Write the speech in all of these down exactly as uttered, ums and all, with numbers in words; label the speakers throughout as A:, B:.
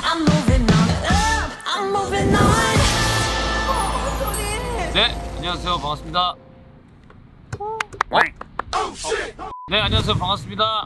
A: I'm moving on up, I'm moving on.
B: 네, 안녕하세요. 반갑습니다. 어? 네, 안녕하세요. 반갑습니다.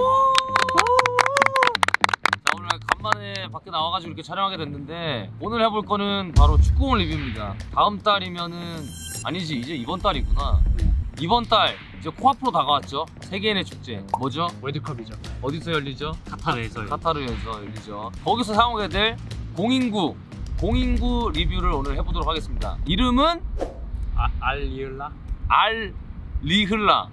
B: 자, 오늘 간만에 밖에 나와가지고 이렇게 촬영하게 됐는데 오늘 해볼 거는 바로 축구공 리뷰입니다. 다음 달이면은 아니지, 이제 이번 달이구나. 이번 달 이제 코앞으로 다가왔죠. 세계인의 축제 뭐죠?
C: 월드컵이죠.
B: 어디서 열리죠?
C: 카타르에서요.
B: 카타르에서 열리죠. 거기서 사용하게 될 공인구 공인구 리뷰를 오늘 해보도록 하겠습니다. 이름은
C: 아, 알리을라?
B: 알리흘라.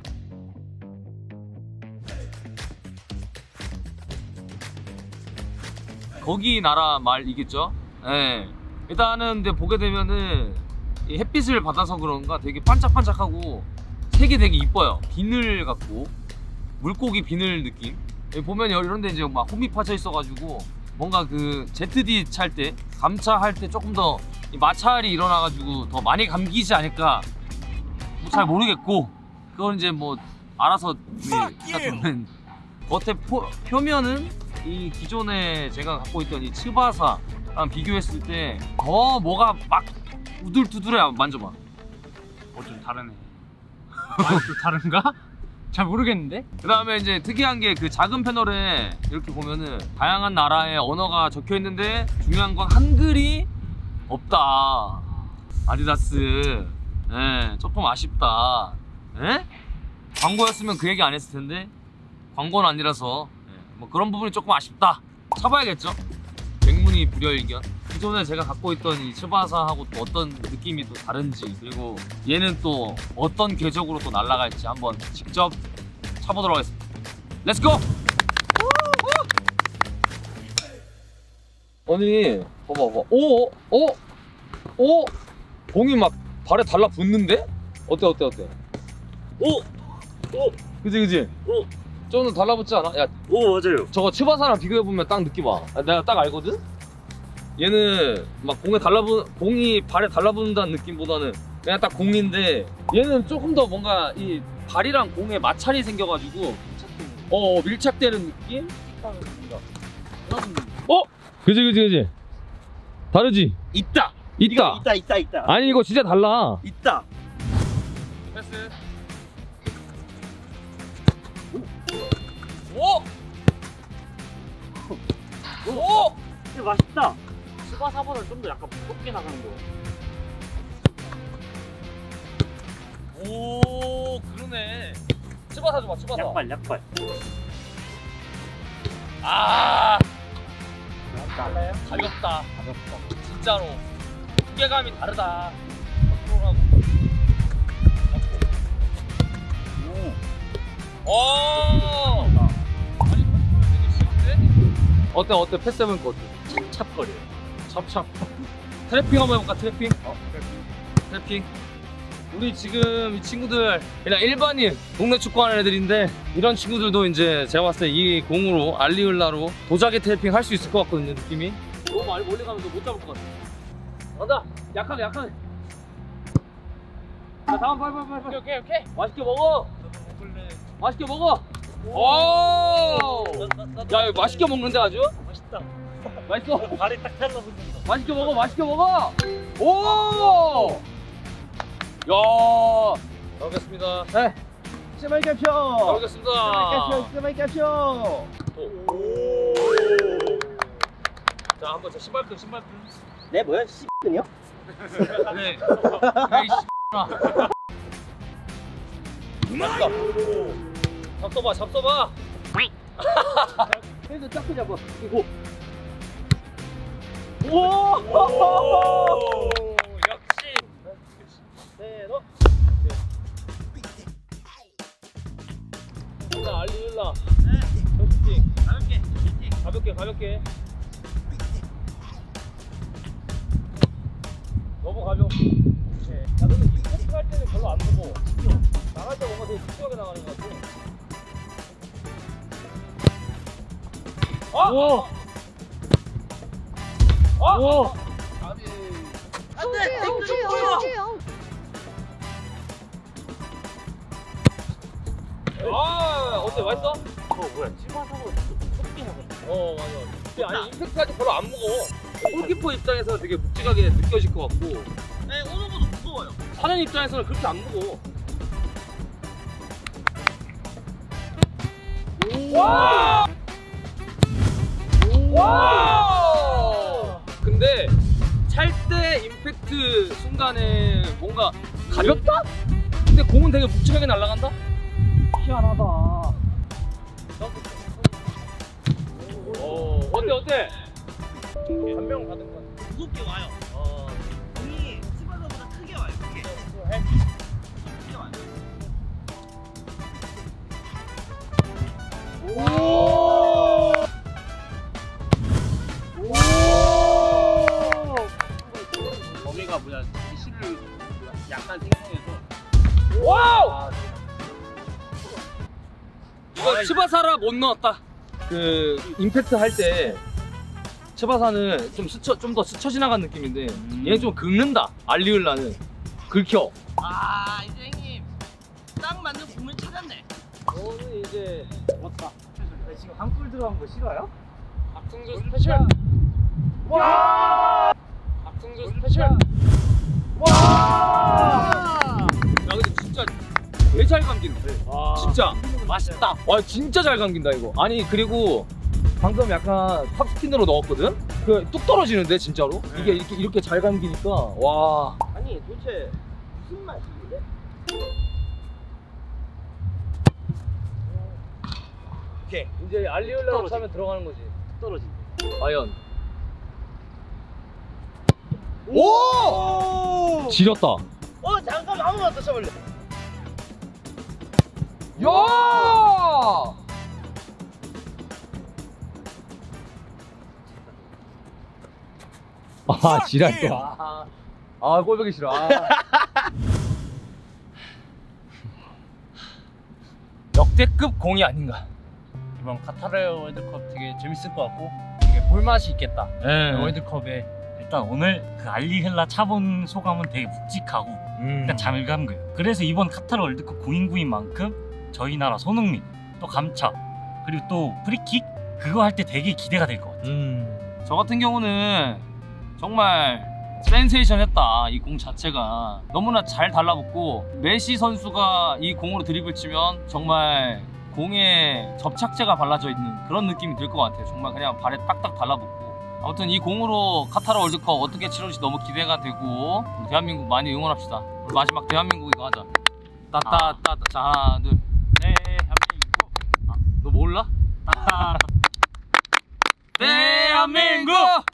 B: 거기 나라 말이겠죠? 네. 일단은 근데 보게 되면은 이 햇빛을 받아서 그런가 되게 반짝반짝하고 색이 되게 이뻐요. 비늘 같고 물고기 비늘 느낌. 여기 보면 이런데 이제 막 홈이 파져 있어가지고 뭔가 그 제트디 찰 때 감차할 때 조금 더 마찰이 일어나가지고 더 많이 감기지 않을까 뭐 잘 모르겠고 그건 이제 뭐 알아서 보면 겉에 포, 표면은 이 기존에 제가 갖고 있던 이 츠바사랑 비교했을 때 더 뭐가 막 우둘투둘해. 만져봐.
C: 어, 좀 다르네. 많이 또 다른가? 잘 모르겠는데?
B: 그 다음에 이제 특이한 게 그 작은 패널에 이렇게 보면은 다양한 나라의 언어가 적혀 있는데 중요한 건 한글이 없다. 아디다스. 예, 조금 아쉽다. 예? 광고였으면 그 얘기 안 했을 텐데 광고는 아니라서 예, 뭐 그런 부분이 조금 아쉽다. 참아야겠죠. 백문이 불여일견. 기존에 제가 갖고 있던 이 츠바사하고 또 어떤 느낌이 또 다른지, 그리고 얘는 또 어떤 궤적으로 또 날아갈지 한번 직접 차보도록 하겠습니다. 렛츠고! 아니 봐봐 봐봐. 오! 오! 오! 봉이 막 발에 달라붙는데? 어때 어때 어때?
D: 오! 오!
B: 그지 그지?
D: 오!
B: 좀 달라붙지 않아? 야,
D: 오, 맞아요.
B: 저거 츠바사랑 비교해보면 딱 느낌 와. 내가 딱 알거든? 얘는 막 공에 달라붙, 공이 발에 달라붙는다는 느낌보다는 그냥 딱 공인데 얘는 조금 더 뭔가 이 발이랑 공에 마찰이 생겨가지고 어 밀착되는 느낌? 어? 그지 그지 그지? 다르지?
D: 있다!
B: 있다!
D: 있다, 있다, 있다.
B: 아니 이거 진짜 달라.
D: 있다!
B: 패스. 오! 오!
D: 이거 맛있다!
C: 츠바사보다는 좀 더 약간 무겁게 나가는 거.
B: 오, 그러네. 츠바사 줘봐, 츠바사.
D: 약발, 약발.
B: 아,
C: 달라요?
B: 가볍다. 가볍다. 진짜로. 무게감이 다르다. 컨트롤하고. 오. 아니, 컨트롤 되게 쉬운데? 어때, 어때? 패스해보니까 어때?
D: 찹찹거려요.
B: 찹찹. 트래핑 한번 해볼까? 트래핑? 어, 트래핑. 트래핑. 우리 지금 이 친구들 그냥 일반인 동네 축구하는 애들인데 이런 친구들도 이제 제가 봤을 때 이 공으로 알리을라로 도자기 트래핑 할 수 있을 것 같거든요. 느낌이 너무 많이 멀리 가면 못 잡을 것 같아. 간다. 약하게 약하게. 자 다음 빨리 빨리 빨리.
C: 오케이, 오케이, 오케이.
B: 맛있게 먹어. 맛있게 먹어. 오. 야 이거 맛있게 먹는데 아주.
D: 맛있다.
B: 맛있어.
D: 발에 딱 달라붙는다.
B: 맛있게 먹어, 맛있게 먹어. 오. 야. 잘 먹겠습니다.
D: 네. 스마일
B: 잘
D: 캡쇼!
B: 먹겠습니다.
D: 스마일 캡쇼!
B: 오. 자 한번 저 신발끈 신발끈.
D: 네, 뭐야? 씨는요?
B: 네. 야이 씨나. 맞다. 잡숴봐, 잡숴봐.
D: 그래도 짝꿍 잡아. 이거.
B: 오. 오. 역시.
D: 네, 너.
B: 일라 알리 일라.
D: 네.
B: 슈팅.
D: 가볍게.
B: 가볍게 가볍게. 너무 가볍고. 네. 야 근데 이 포크 할 때는 별로 안 무거워. 나갈 때 뭔가 되게 촉촉하게 나가는 것 같아. 아!
D: 오!
B: 아!
D: 오!
B: 아니.
D: 안돼!
A: 어때요? 어때요?
B: 아 어때 맛있어?
D: 어 뭐야? 찌바사고 섭게 하고.
B: 어 맞아. 아니 임팩트까지 별로 안 무거워. 골키퍼 입장에서는 되게 묵직하게 느껴질 것 같고.
D: 네, 오는 것도 무서워요.
B: 사는 입장에서는 그렇게 안 무거워. 와! 와! 근데 찰 때 임팩트 순간에 뭔가 가볍다? 근데 공은 되게 묵직하게 날아간다? 희한하다. 어, 어때 어때? 한 명 받은 거 같아.
D: 무겁게 와요.
B: 어.
D: 공이 스바다보다 크게 와요. 크게. 크게 와요.
B: 오! 오!
C: 범위가 뭐야? 실을 약간 생성해서.
B: 와우! 이거 츠바사라 못 넣었다. 그 임팩트 할 때 츠바사는 좀 스쳐 좀 더 스쳐 지나간 느낌인데
C: 음.
B: 얘는 좀 긁는다. 알리을라는 긁혀.
D: 아, 이제 형님 딱 맞는 공을 찾았네.
B: 저는 이제
C: 왔다. 지금 한골 들어간 거 싫어요?
B: 박승주 스페셜. 와! 박승주 스페셜. 와! 야 근데 진짜 개 잘 감긴다.
C: 와.
B: 진짜 맛있다. 와 진짜 잘 감긴다 이거. 아니 그리고 방금 약간 탑스핀으로 넣었거든. 그 뚝 떨어지는데 진짜로.
C: 네.
B: 이게 이렇게 이렇게 잘 감기니까 와.
D: 아니, 도대체 무슨 맛인데? 오케이.
B: 이제 알리올라로 차면 들어가는 거지.
D: 떨어진다.
B: 과연.
D: 오!
B: 지렸다.
D: 어, 잠깐 아무나 더 쳐볼래.
B: 야! 아 지랄 또. 아, 아 꼴보기 싫어. 아. 역대급 공이 아닌가.
C: 이번 카타르 월드컵 되게 재밌을 것 같고 되게 볼맛이 있겠다.
B: 네.
C: 월드컵에
E: 일단 오늘 그 알리헬라 차본 소감은 되게 묵직하고
B: 음.
E: 일단 잘 감겨요. 그래서 이번 카타르 월드컵 고인구인 만큼 저희 나라 손흥민 또 감차 그리고 또 프리킥 그거 할 때 되게 기대가 될 것 같아요.
B: 음. 저 같은 경우는 정말 센세이션했다. 이 공 자체가 너무나 잘 달라붙고 메시 선수가 이 공으로 드리블 치면 정말 공에 접착제가 발라져 있는 그런 느낌이 들 것 같아요. 정말 그냥 발에 딱딱 달라붙고. 아무튼 이 공으로 카타르 월드컵 어떻게 치러질지 너무 기대가 되고 우리 대한민국 많이 응원합시다. 우리 마지막 대한민국 이거 하자. 따따따따. 자 하나 둘.
E: 네, 대한민국.
B: 너 몰라?
E: 따따.
B: 대한민국!